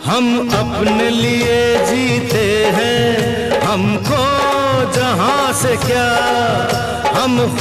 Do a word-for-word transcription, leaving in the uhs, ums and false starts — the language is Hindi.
हम अपने लिए जीते हैं, हमको जहां से क्या, हम